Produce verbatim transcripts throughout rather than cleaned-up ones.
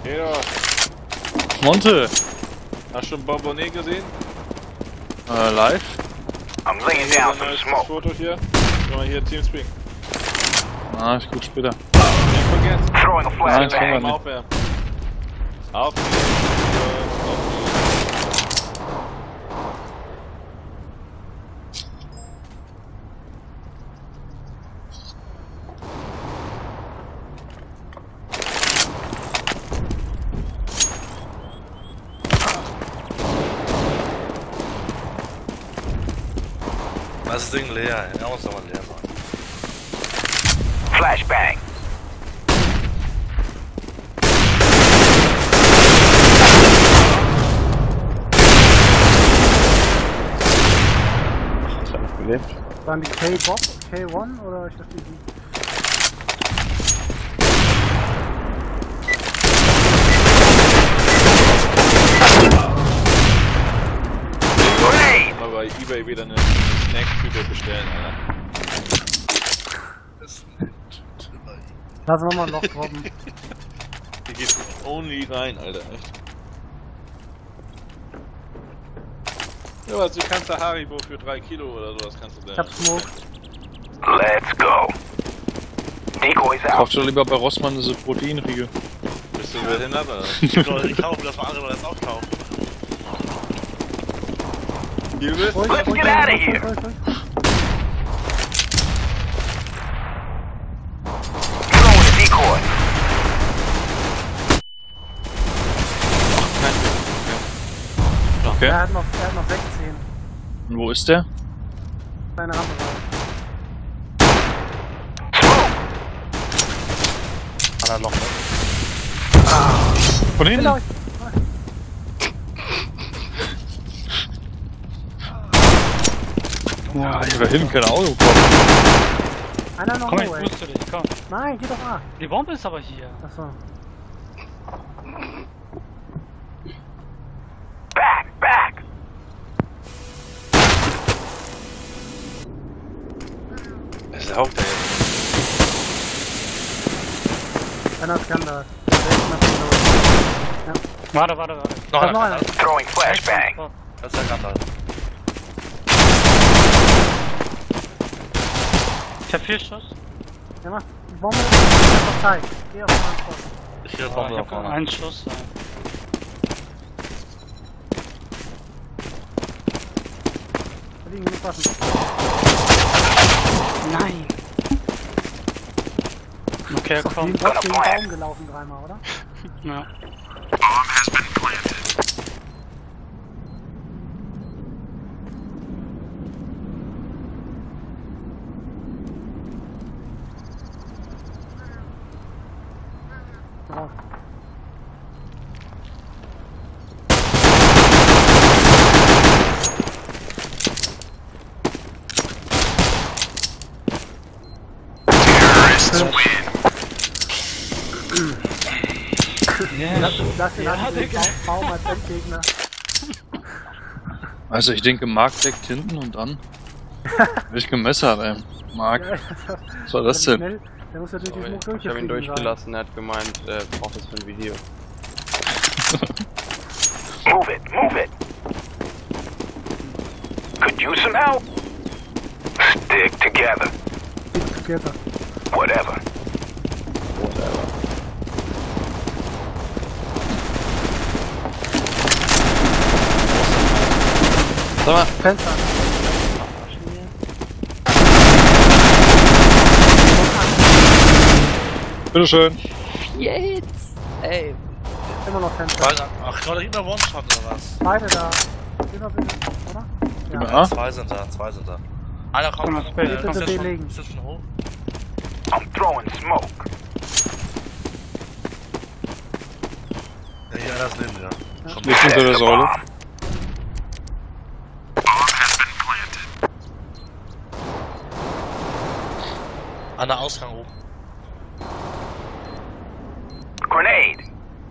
Ja. Monte! Hast du schon Bonbonnet gesehen? Äh, live? I'm laying down some Das smoke. Foto hier. Schau mal hier, Teamspeak. Ah, ich guck später. Nicht vergessen. Throwing a Nein, flashbang. kann man Aufwärmen. Auf die. Das ist Ding leer, ey. Er muss doch mal leer sein. Flashbang. Ich hab noch gelebt. Waren die K-Bob, K eins oder ich verstehe nicht? Grenade. Mal bei eBay wieder eine Snack-Tüte bestellen, Alter. Lass nochmal ein Loch droppen. Hier geht only rein, Alter. Echt. Ja, also du kannst da Haribo für drei Kilo oder sowas kannst du da. Ich hab Smoke. Let's go. Decoys out. Kauft doch lieber bei Rossmann diese Proteinriegel. Bist du behindert, oder? Ich soll die kaufen, das war andere das auch kaufen. Ihr wisst, Ruhig, Let's ruhig, get outta ruhig, here. ruhig, ruhig, ruhig. Throwing a decoy. Okay. Er hat noch, er hat noch sechzehn. Und wo ist der? Seine Rampe war. An der Loch, ne? Von hinten? Genau. Ja, ich will hin, keine Auto kommen. Einer noch Komm, ich no way. wusste dich, komm. Nein, geh doch A. Die Bombe ist aber hier. Achso. Back, back. Was lauft da jetzt? Einer ist Skandal. Ja. Warte, warte, warte. Noch Da einer. noch einer. Throwing flashbang. Das ist der Gandalf. Ich hab vier Schuss. Der macht die Bombe. Einfach Zeit. Geh auf den Spot. Ich hier Oh, Bombe ich da hab vorne. einen Schuss. Nein. Da liegen genug Waffen. Nein. Okay, Ist doch komm. gegen Gott gegen den Baum gelaufen dreimal, oder? Ja. Drauf. Lass, lass den Ja, ja, Digga. Baum als Endgegner. Also ich denke, Mark deckt hinten und dann. Hab ich gemessert, ey. Mark, Ja, was war das denn? schnell. Der muss natürlich die Smoke Ich habe ihn durchgeflogen durchgelassen, er hat gemeint, er braucht das für ein Video. Move it, move it. Could use some help. Stick together. sein. Together. Whatever. Sag mal, Fenster. bitteschön. Immer noch Fenster. Weil- Ach, gerade hinter One-Shot oder was? Beide da. Immer bitte, oder? Gib mir Ja. A. Zwei sind da, zwei sind da. Einer kommt, Komm, äh, das ist Bild, jetzt bitte schon, belegen. ist jetzt schon hoch? I'm throwing smoke. Ja, hier einer ist neben mir. Schon Liegt unter der Säule. an der Ausgang oben. Grenade.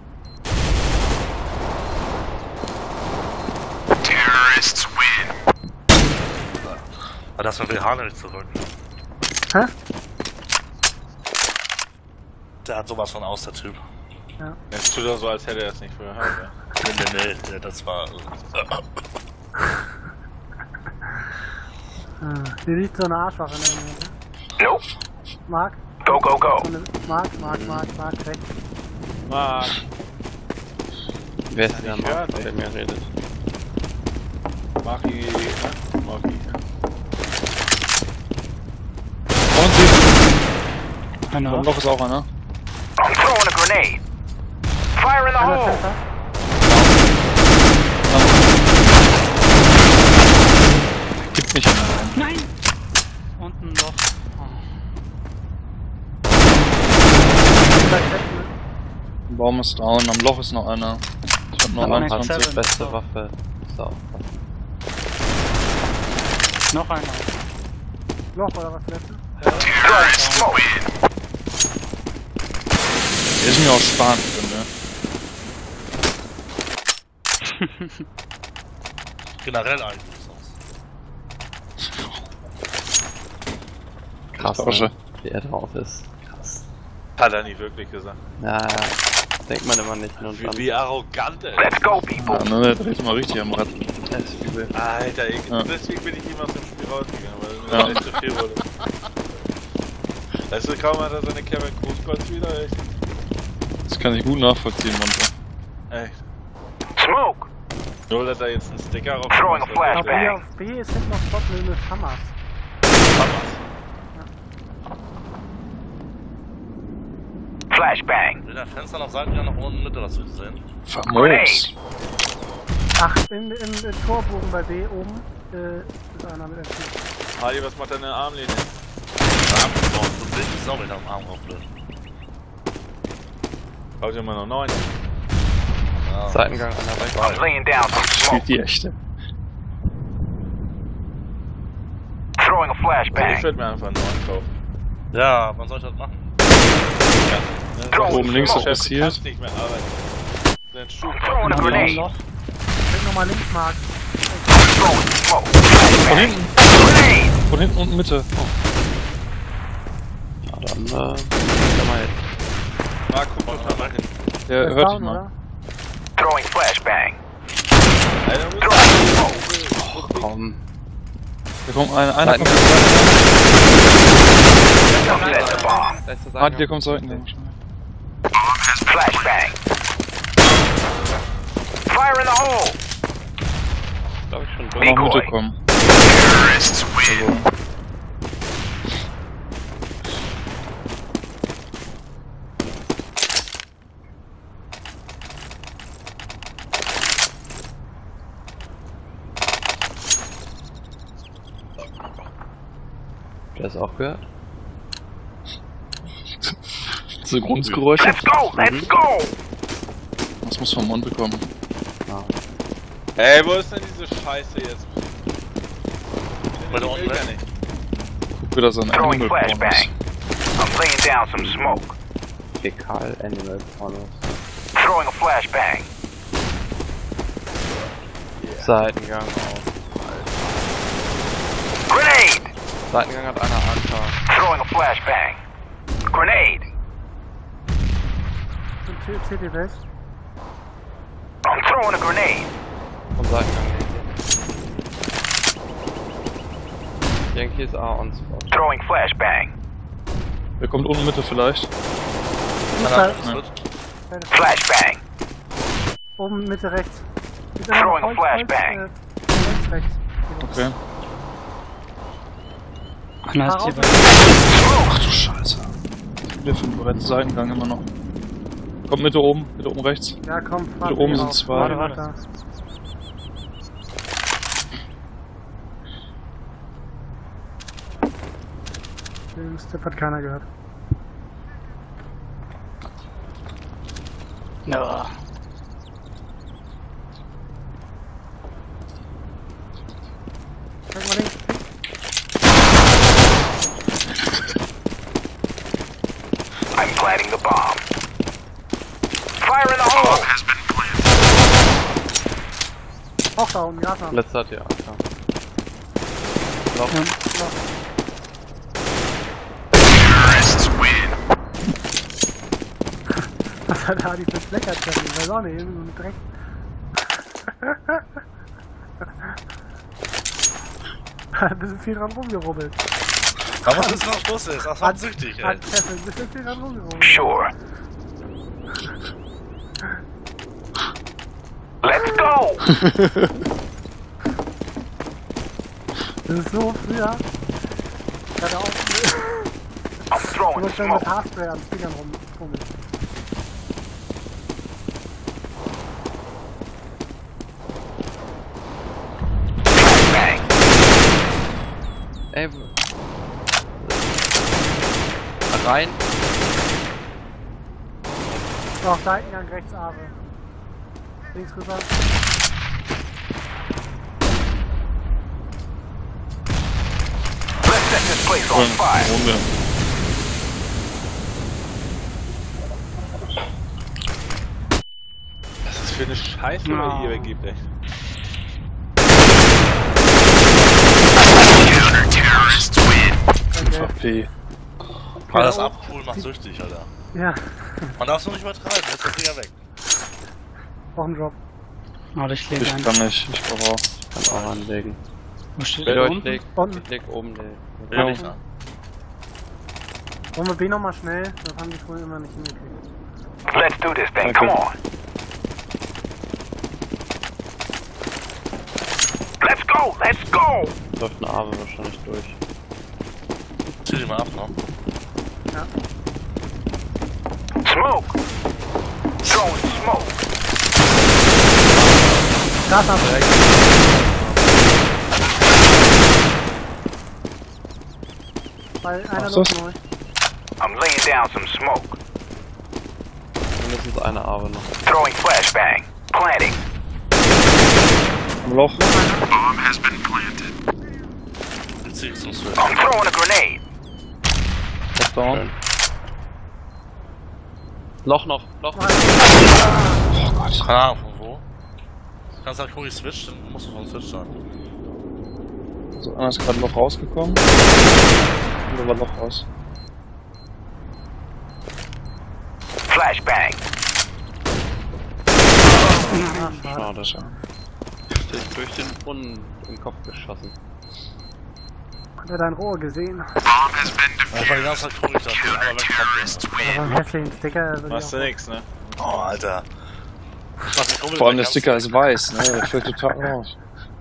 Terrorists win. Aber das war Rehanel zurück. Hä? Der hat sowas von aus, der Typ. Jetzt tut er so, als hätte er es nicht vorher gehört. Ja. Nee, nee, nee, das war. Ah, die riecht so eine Arschwache in der Nähe, ne? Nope. Mark? Go, go, go. So eine Mark, Mark, Mark, Mark, rechts. Mark, Wer ist Kann der ich Mann, hören, der ey. mir redet? Maki, ne? Maki. Und sie. Einer. Am Loch ist auch einer. I'm throwing a grenade. Fire in the Einer hole. Fenster. Gibt nicht mehr rein. Nein! Unten noch. Über Treppen, ne? Der Baum ist down, am Loch ist noch einer. Ich hab noch Aber nicht einundzwanzig. Seven. Beste So. Waffe. So. Noch einer. Loch oder was letzte? Throwing smoke. Der ist mir auch sparen drin, ne? Generell eigentlich aus. Krass, Tausche. ne? Wie er drauf ist. Krass. Hat er nicht wirklich gesagt. Ja, ja. Denkt man immer nicht. Und Wie, dann wie arrogant er Let's ist. go, people. Ja, ne, der dreht mal richtig am Rad. das ist übel. Alter, ich, Ja. deswegen bin ich immer aus dem Spiel rausgegangen, weil mir Ja. das echt zu viel wurde. Weißt du, kaum hat er seine Kevin Großkreuz wieder, echt. Das kann ich gut nachvollziehen, Monte. Echt. Smoke. Nur, dass er jetzt einen Sticker auf Throwing a Ich glaube, flashbang. hier auf B ist hinten noch Spot mit Hammers. Flashbang. In der Fenster nach Seiten ja nach unten Mitte, hast du gesehen. Famos. Ach, im, im, im Torbogen bei B oben äh, ist einer mit M P. Hardy, was macht deine Armlinie? Abgebaut, du bist die Sau mit am Arm aufblöd. Haut ihr mal noch neun. Ja. Seitengang einer I'm rechts. laying down some smoke. Spielt die echte. Throwing a Ich flashbang. würde mir einfach einen neuen kaufen. Ja, wann soll ich das machen? Ja. Throw Oben links smoke. was passiert. kannst nicht mehr arbeiten. Den Schuh Throwing a Noch grenade. Loch. Klick nochmal links, Mark. Throwing smoke. Von Flashbang. hinten. Grenade. Von hinten und Mitte. Oh. Ja, dann, äh, kann man jetzt. Marc, guck doch mal hin. Der Der ist hört down, dich mal. oder? Throwing flashbang. Alter, du Throwing smoke. Ach, komm. Da kommt einer. Einer kommt. Don't set the bomb. Letzte Ah, Seitengang. der kommt Seitengang. Flashbang. Fire in the hole. Glaub ich schon Kann durch. auch Mitte kommen. Terrorists win. Der ist auch gehört. Diese Grundgeräusche. Let's go. Let's go. Das muss vom Monte kommen. Ah. Ey, wo ist denn diese Scheiße jetzt? Bei der Ich will unten, gar ne? nicht. Guck wieder so ein Throwing Animal Pornos. flashbang. I'm laying down some smoke. Fäkal Animal Pornos. Throwing a flashbang. Seitengang auf. Grenade. Seitengang hat einer A K. Throwing a flashbang. Grenade. Und C D West. I'm throwing a grenade. Vom Seitengang nicht. Yankee ist A on Spot. Throwing flashbang. Der kommt unten Mitte vielleicht. Einer Fußball. wird. Flashbang. Oben, Mitte, rechts. Ist immer Throwing noch a Holz, Holz, flashbang. äh, links, rechts. Okay. Einer ist hier bei. Ach du Scheiße. Wir finden bereits Seitengang immer noch. Kommt Mitte oben, Mitte oben rechts. Ja, komm, fahr Hier oben B sind rauf. zwei. Warte, warte. Da. Den Step hat keiner gehört. Ja. Zeig mal links. I'm planting the bomb. Fire in the hole. Auch da oben, ja, da. Letzter hat die A K. Noch. Terrorists win. Was hat Hardy für Fleckerchen? Ich weiß auch nicht, irgendwie so ein Dreck. Hat ein bisschen viel dran rumgerubbelt. Aber was ist noch Schluss ist? Das war süchtig, ey. Hat Kessel ein bisschen viel dran rumgerubbelt. Sure. Let's go! Das ist so früher. Ich hatte auch I'm ich throwing muss schon mit smoke. Haarspray an Fingern rumfummeln. Bang. Ey, wo- rein. Auf Seitengang rechts Aare. Links rüber. Let's set this place on fire. Runde. Was ist das für eine Scheiße, die man hier weggibt, ey. Einfach P. Alles abcool macht süchtig, Alter. Ja, Man darf es nur nicht übertreiben, jetzt ist der Finger weg. auch ein Drop. Oh, ich lege Ich ein. kann nicht, ich brauche. Kann auch anlegen. Wo steht Bitte, der ich unten? leg, Unten. ich leg oben den. Will nicht an. Wollen wir B nochmal schnell? Das haben die vorhin immer nicht hingekriegt. Let's do this thing. Come on. Let's go. Let's go. Läuft eine Arme wahrscheinlich durch. Zieh die mal ab, ne? Smoke. Throwing smoke. Das ab. Weil einer Machst läuft du's? neu. I'm laying down some smoke. Mindestens eine Arme noch. Throwing flashbang. Planting. Am Loch. Jetzt zieh ich zum Switch. I'm throwing a grenade. Loch down. Loch noch, Loch. Keine Ahnung von wo. Du kannst halt gucken, ich switch, dann musst du von Switch sein. So, einer ist gerade Loch rausgekommen. Und war Loch raus. Flashbang. Ah, schade. Schade. Durch, durch den Brunnen im Kopf geschossen. Hat er dein Rohr gesehen? Ja, ich war die ganze Zeit gucken, ich dachte, aber weg kommt Aber so einen hässlichen Sticker würde ich Machst du auch... nix, ne? der. Oh, Alter. Ich mach den Kumpel Vor allem weg, der Sticker ganz- ist weiß, ne? Der fällt total raus.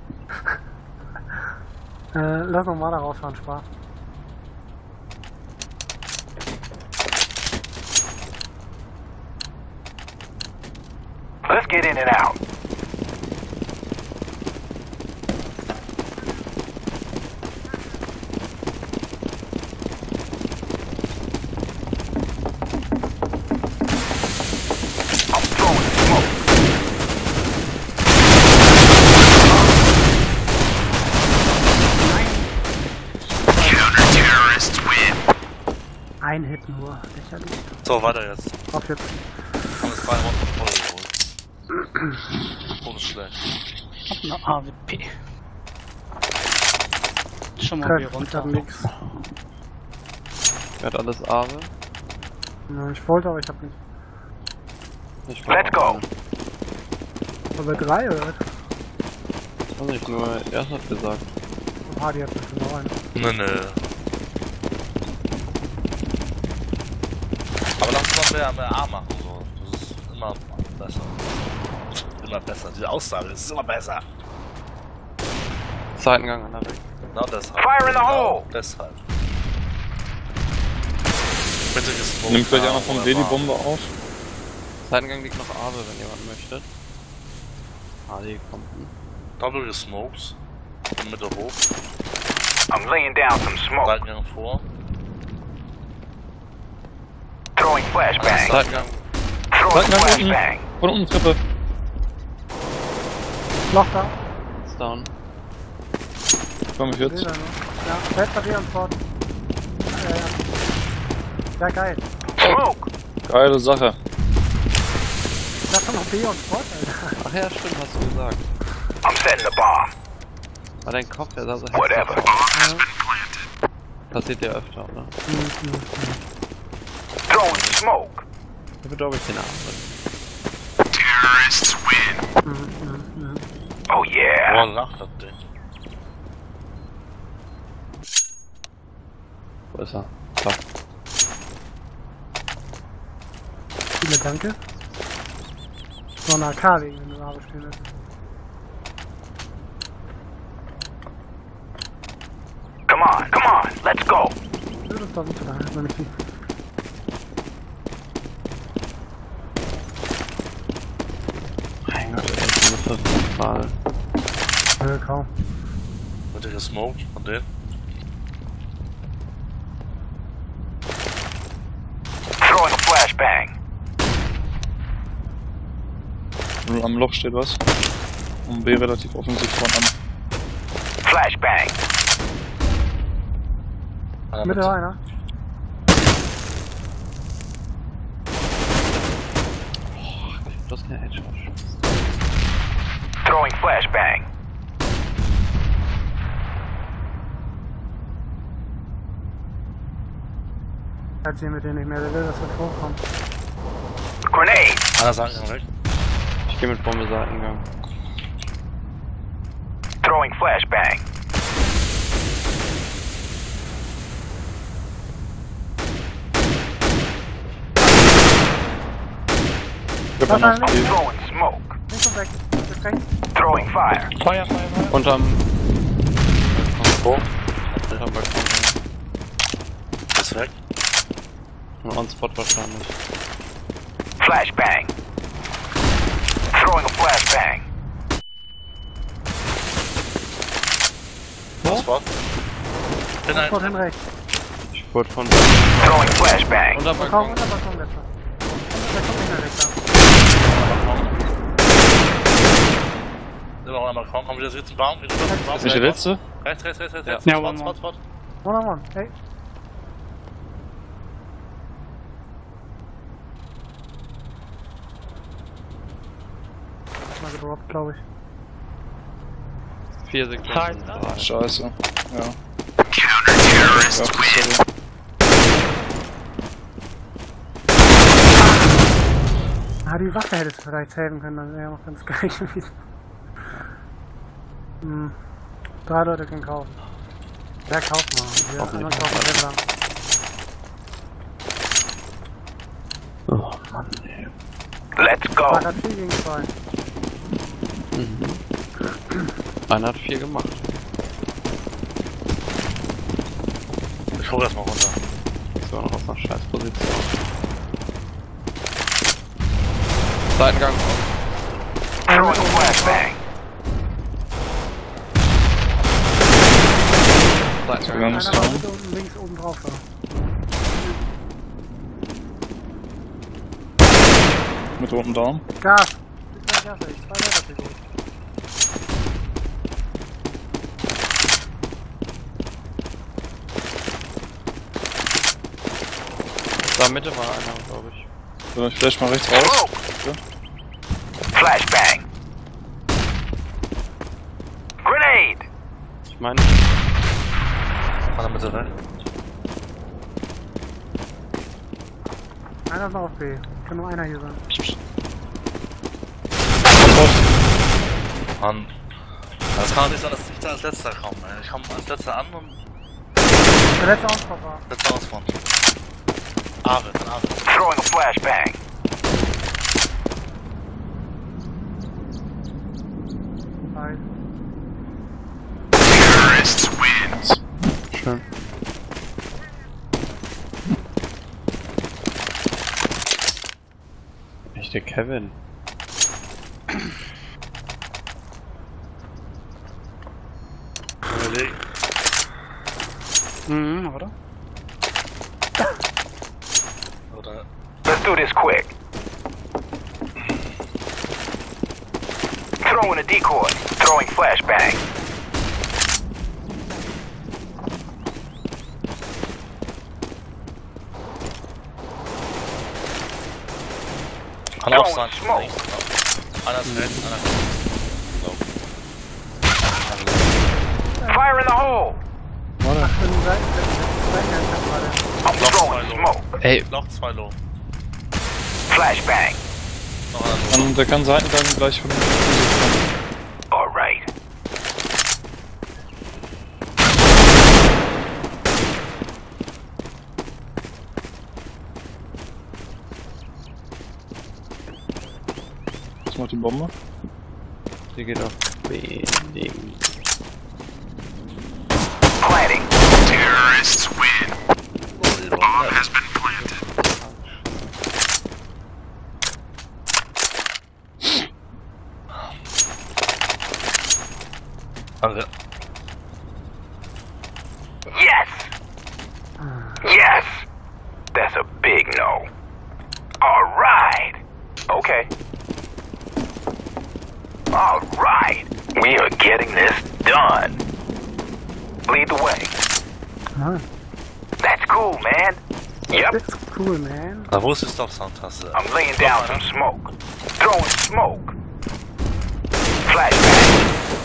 Äh, lass noch mal da rausfahren, Spaß. Let's get in and out. I'm throwing smoke. Counter-terrorists win. Ein Hit nur, lächerlich. So, weiter jetzt. Auf jetzt. Haben wir zwei Runden voll geholt. Ohne schlecht. Hab eine A W P. Schon mal hier Treff, ich runter. hab nix. Wer hat alles Arme? Ja, ich wollte, aber ich hab nicht. Ich Let's go. Aber drei oder was? Weiß nicht, nur er hat gesagt. Oh, Hardy hat bestimmt noch einen. Nö, nö. Aber lass uns mal mehr, mehr A machen, so. Das ist immer besser. Immer besser. Diese Aussage, das ist immer besser. Seitengang an der Weg. Genau deshalb. Fire in the hole. Genau deshalb. Bitte gesmoked. Nimmt gleich einer A vom oder D die A. Bombe auf. Seitengang liegt noch Arme, wenn jemand möchte. Ah, die kommt. Doppel gesmoked. In Mitte hoch. I'm laying down some smoke. Seitengang vor. Throwing flashbang. Seitengang. Throwing Seitengang unten. flashbang. Von unten Treppe. Loch da. Ist down. fünfundvierzig. Bilder noch. Ja, letzter B und Spot. Ja, ja. Ja, geil. Smoke. Geile Sache. Ich dachte noch B und Spot, Alter. Ach ja, stimmt, hast du gesagt. I'm setting the bomb. War dein Kopf, der sah so hässlich Whatever. aus. Passiert ja öfter, oder? Mhm, mhm. Throwing smoke. Dafür glaube ich den Arm. Terrorists win. Mhm, mhm, mhm. Oh yeah. Boah, lacht das Ding. Wo ist er? Da. Viele Danke. So eine A K wegen, wenn du da stehen willst. Come on, come on, let's go. Das ist doch nicht da, wenn ich die. Mein Gott, ey, das ist das total. Nö, kaum. Wird der gesmoked von denen? Throwing a flashbang. Am Loch steht was. Und B relativ offensiv von an. Flashbang. Einer Mitte mit- einer. Das ist keine Headshot. Throwing flashbang. Hat sie mit denen nicht mehr, der will, dass wir hochkommen. Grenade. Einer Seitengang weg. Ich gehe mit Bombe Seitengang. Throwing flashbang. Ich hab noch Was B. Throwing smoke. Links und rechts. Bis rechts. Throwing fire. Feuer, Feuer, Feuer. Unterm Wo? Unterm Balkon. Ist weg. Ein On-Spot wahrscheinlich. Flashbang. Throwing a flashbang. Spot. Bin ein. Sofort hin rechts. Ich wurde von Throwing flashbang. Unter Balkon, Balkon. unter Balkon, letzter. Der kommt nicht mehr weg da. Immer noch einmal kommen. Komm wieder zurück zum Baum. Wieder zurück zum Baum. Ist nicht der letzte? Rechts, rechts, rechts, rechts. rechts. Ja, Spot, one, Spot, one. Spot. One on one. Hey. Mal gedroppt, glaube ich. Vier Sekunden. Halt, Drei. Scheiße. Ja. Counter-terrorists Ja, win. sorry. Ah, die Waffe hättest du vielleicht helfen können, dann wäre ja noch ganz geil gewesen. Hm. Drei Leute können kaufen. Wer kauft mal? Wir Auf jeden anderen kaufen selber. Oh Mann, ey. Let's go. War grad vier gegen zwei. Mhm. Einer hat vier gemacht. Ich hol das mal runter. Das war noch aus einer Scheißposition. Seitengang. Throwing a flashbang. Seitengang. Ja. Einer Ist war down. bitte unten links oben drauf war. Mit rotem Daumen. Gas! Zwei Gas, ey. Zwei Leute hat sie gut. Da Mitte war einer, glaube ich. So, ich flash mal rechts raus. Smoke. Flashbang. Grenade. Ich meine, Einer Mitte rechts. Einer ist noch auf B. Kann nur einer hier sein. Mann. Das kann doch nicht sein, dass ich da als letzter komme. ey. Ich komme als letzter an und Der letzte Ausfall war. letzter ausfahren. Aare, ein Aare. Throwing a flashbang. Nein. Terrorists win. schön. Echt der Kevin. Überlegen. Mhm, oder? Oder. Let's do this quick. Throwing a decoy. Throwing flashbang. Kann auch Throwing sein. smoke. Einer ist rechts, einer ist Fire in the hole. Ach, für den Seiten, Seitengang gerade. I'm Loch throwing zwei low. smoke. Ey, Loch zwei low. Flashbang. Noch einer. Dann, der kann Seitengang gleich von kommen. Alright. Was macht die Bombe? Die geht auf B. Ding. Planting. Terrorists win. Oh, die Bomb Bombe. has been planted. Danke. Yes! Yes! That's a big no. Alright. Okay. Alright. We are getting this done. Lead the way. Ah, That's cool, man. Yep. that's cool, man. Da, wo ist die Stop-Sound-Taste? I'm laying down some smoke. Throwing smoke. Flashbang.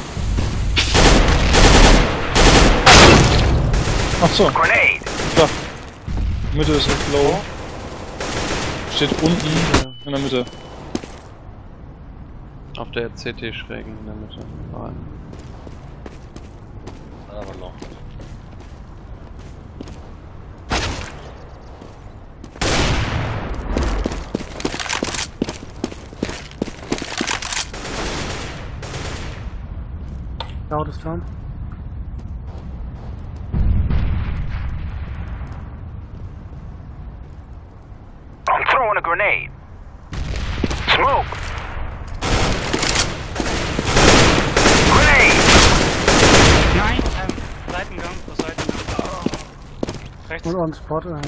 Ach so, Grenade. da. Mitte ist nicht low. Steht unten in der Mitte. Auf der C T-Schrägen in der Mitte. Rein. Aber noch. Laut ist dran. I'm throwing a grenade. Smoke. Grenade. Nein, ähm, Seitengang, pro Seitengang. Rechts. Und on spot. Äh,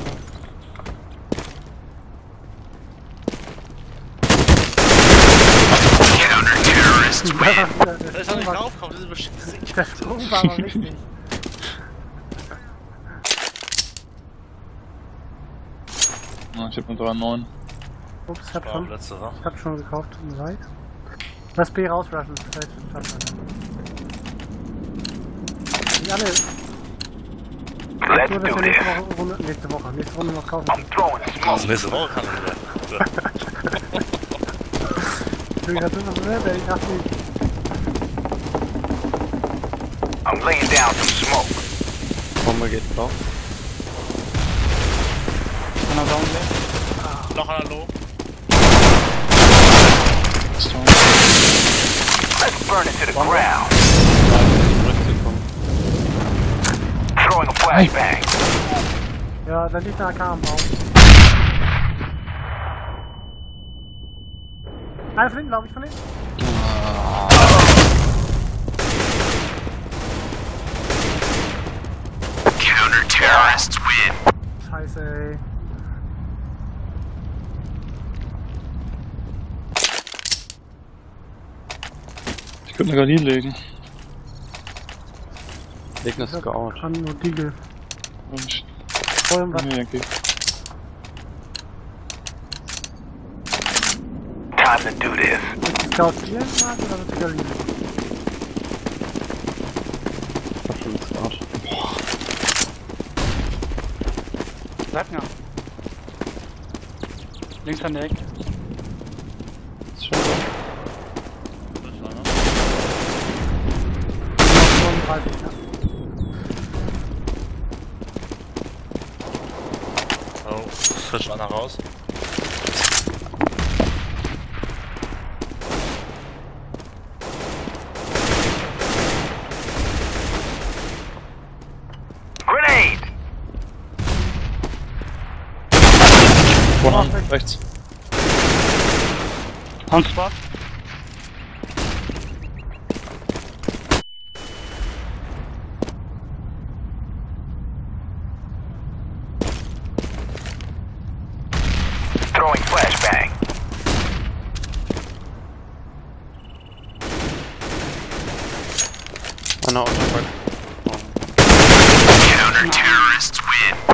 Counter-terrorists win. der, der, Da der, ist doch nicht Sprung war, draufgekommen, diese beschissene der Sprung war aber richtig. Ja, ich hab nur drei neun. Ups, ich hab War schon, letzte, wa? ich hab schon gekauft. Leid. Lass B rausrushen. Vielleicht schaffen wir. Die alle. Let's Nur, dass do wir nächste this. Woche, Runde, nächste Woche, nächste Runde noch kaufen. I'm throwing Also smoke. nächste Woche kann ich wieder. Ich bin gerade so verwirrt, ich dachte, I'm laying down some smoke. Bombe geht drauf. Einer down there. Noch einer low. Storm. Let's burn it to the ground. Zurückzukommen. Throwing a flashbang. ja, da liegt eine A K am Baum. Einer von hinten, glaube ich, von hinten. Counter-terrorists win. Scheiße, ey. Ich könnte eine Gardine legen. Leg eine Scout. Kann nur Diegel. Und Voll im Wasser. nee, okay. Time to do this. Willst du Scout spielen, Marc, oder willst du Gardine? Ich hab schon eine Scout. Seitengang. Links an der Ecke. Ist schon drauf. fünfunddreißig, ja. Oh, frisch einer raus. Grenade. Vorne an, rechts. On spot. Throwing flashbang. Einer Autobahn. Counter-terrorists win.